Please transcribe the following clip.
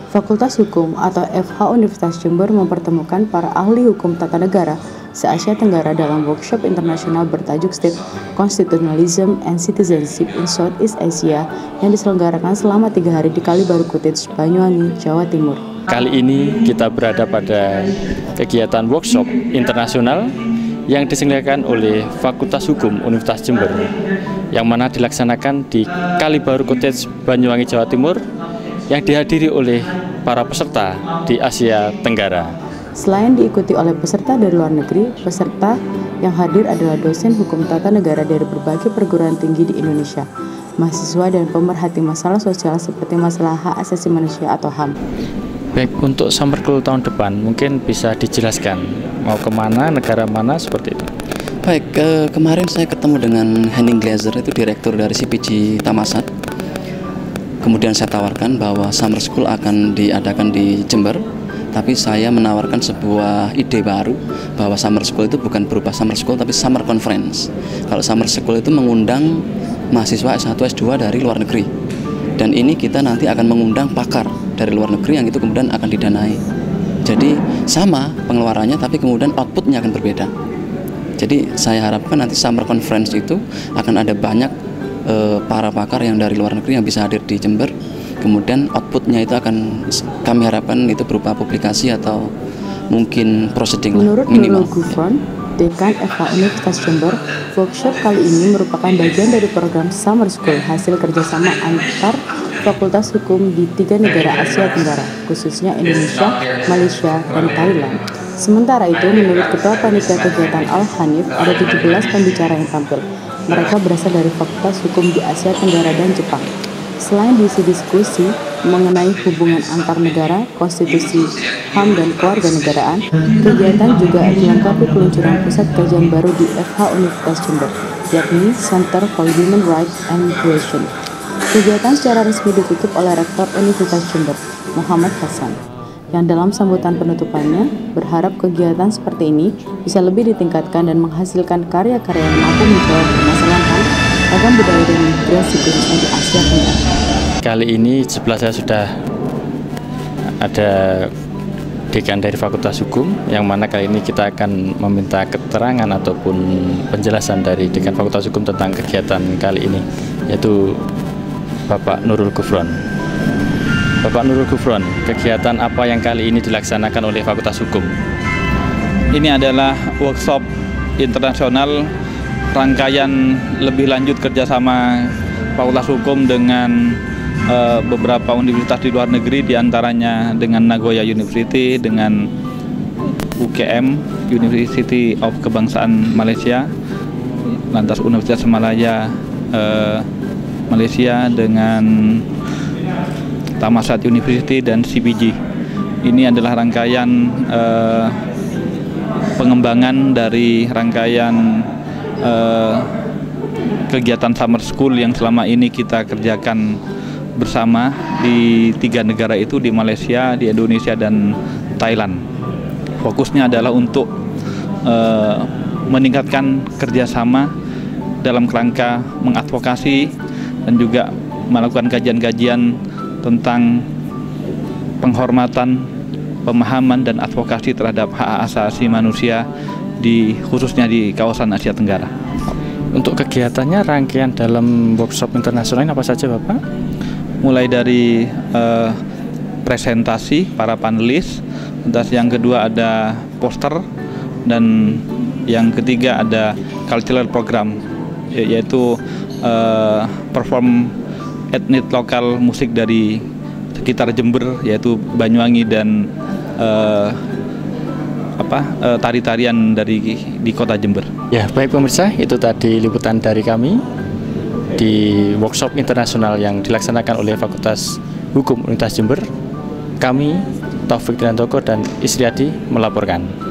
Fakultas Hukum atau FH Universitas Jember mempertemukan para ahli hukum tata negara se-Asia Tenggara dalam workshop internasional bertajuk State Constitutionalism and Citizenship in Southeast Asia yang diselenggarakan selama 3 hari di Kali Baru Kutej, Banyuwangi, Jawa Timur. Kali ini kita berada pada kegiatan workshop internasional yang diselenggarakan oleh Fakultas Hukum Universitas Jember, yang mana dilaksanakan di Kali Baru Kutej, Banyuwangi, Jawa Timur, yang dihadiri oleh para peserta di Asia Tenggara. Selain diikuti oleh peserta dari luar negeri, peserta yang hadir adalah dosen hukum tata negara dari berbagai perguruan tinggi di Indonesia, mahasiswa dan pemerhati masalah sosial seperti masalah hak asasi manusia atau HAM. Baik, untuk summer school tahun depan mungkin bisa dijelaskan mau kemana, negara mana, seperti itu. Baik, kemarin saya ketemu dengan Henning Glaser, itu direktur dari CPG Thammasat. Kemudian saya tawarkan bahwa summer school akan diadakan di Jember, tapi saya menawarkan sebuah ide baru bahwa summer school itu bukan berupa summer school tapi summer conference. Kalau summer school itu mengundang mahasiswa S1, S2 dari luar negeri, dan ini kita nanti akan mengundang pakar dari luar negeri yang itu kemudian akan didanai. Jadi sama pengeluarannya tapi kemudian outputnya akan berbeda. Jadi saya harapkan nanti summer conference itu akan ada banyak para pakar yang dari luar negeri yang bisa hadir di Jember. Kemudian outputnya itu akan kami harapkan itu berupa publikasi atau mungkin proceeding Menurut minimal. Nurul Gufron, Dekan FH Universitas Jember, workshop kali ini merupakan bagian dari program Summer School hasil kerjasama antar Fakultas Hukum di 3 negara Asia Tenggara, khususnya Indonesia, Malaysia, dan Thailand. Sementara itu, menurut Ketua Panitia Kegiatan Al-Hanif, ada 17 pembicara yang tampil. Mereka berasal dari Fakultas Hukum di Asia Tenggara dan Jepang. Selain diisi diskusi mengenai hubungan antar negara, konstitusi, HAM, dan kewarganegaraan, kegiatan juga dilengkapi peluncuran pusat kajian baru di FH Universitas Jember, yakni Center for Human Rights and Migration. Kegiatan secara resmi ditutup oleh Rektor Universitas Jember, Muhammad Hasan, yang dalam sambutan penutupannya berharap kegiatan seperti ini bisa lebih ditingkatkan dan menghasilkan karya-karya yang mampu menjawab permasalahan ragam budaya dan migrasi khususnya di Asia Tenggara. Kali ini sebelah saya sudah ada dekan dari Fakultas Hukum, yang mana kali ini kita akan meminta keterangan ataupun penjelasan dari dekan Fakultas Hukum tentang kegiatan kali ini, yaitu Bapak Nurul Gufron. Bapak Nurul Gufron, kegiatan apa yang kali ini dilaksanakan oleh Fakultas Hukum? Ini adalah workshop internasional rangkaian lebih lanjut kerjasama Fakultas Hukum dengan beberapa universitas di luar negeri, diantaranya dengan Nagoya University, dengan UKM, University of Kebangsaan Malaysia, lantas Universitas Malaya Malaysia, dengan Thammasat University dan CPG. Ini adalah rangkaian pengembangan dari rangkaian kegiatan summer school yang selama ini kita kerjakan bersama di 3 negara itu, di Malaysia, di Indonesia, dan Thailand. Fokusnya adalah untuk meningkatkan kerjasama dalam kerangka mengadvokasi dan juga melakukan kajian-kajian tentang penghormatan, pemahaman, dan advokasi terhadap hak asasi manusia khususnya di kawasan Asia Tenggara. Untuk kegiatannya, rangkaian dalam workshop internasional ini apa saja, Bapak? Mulai dari presentasi para panelis, terus yang kedua ada poster, dan yang ketiga ada cultural program, yaitu perform etnik lokal musik dari sekitar Jember, yaitu Banyuwangi, dan tari-tarian di kota Jember. Ya, baik pemirsa, itu tadi liputan dari kami di workshop internasional yang dilaksanakan oleh Fakultas Hukum Universitas Jember. Kami, Taufik Dinantoko dan Isriadi, melaporkan.